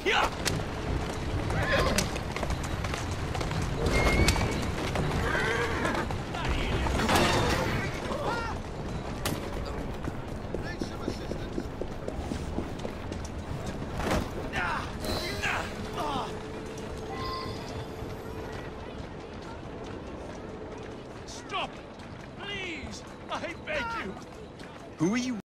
Stop! Please! I beg you! Who are you